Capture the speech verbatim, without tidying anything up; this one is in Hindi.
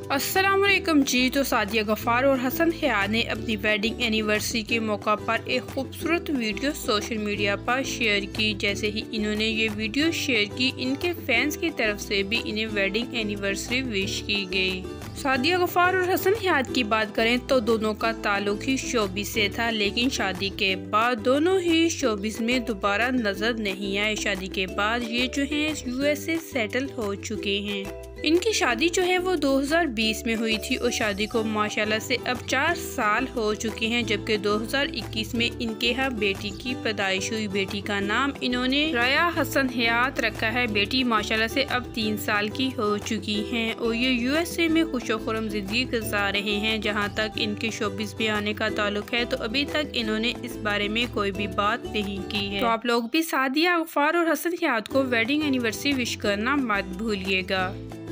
अस्सलामुअलैकुम जी। तो सादिया गफ़ार और हसन हयात ने अपनी वेडिंग एनिवर्सरी के मौका पर एक खूबसूरत वीडियो सोशल मीडिया पर शेयर की। जैसे ही इन्होंने ये वीडियो शेयर की, इनके फैंस की तरफ से भी इन्हें वेडिंग एनिवर्सरी विश की गई। सादिया गफ़ार और हसन हयात की बात करें तो दोनों का ताल्लुक ही शोबिस से था, लेकिन शादी के बाद दोनों ही शोबिस में दोबारा नजर नहीं आए। शादी के बाद ये जो हैं यूएस से सेटल हो चुके हैं। इनकी शादी जो है वो दो हज़ार बीस में हुई थी और शादी को माशाल्लाह से अब चार साल हो चुके हैं, जबकि दो हज़ार इक्कीस में इनके यहाँ बेटी की पैदाइश हुई। बेटी का नाम इन्होंने राया हसन हयात रखा है। बेटी माशाल्लाह से अब तीन साल की हो चुकी हैं और ये यूएसए में खुशोखुरम जिंदगी गुजार रहे हैं। जहाँ तक इनके शोबिस में आने का ताल्लुक है तो अभी तक इन्होंने इस बारे में कोई भी बात नहीं की है। तो आप लोग भी सादिया गफ़ार और हसन हयात को वेडिंग एनिवर्सरी विश करना मत भूलिएगा।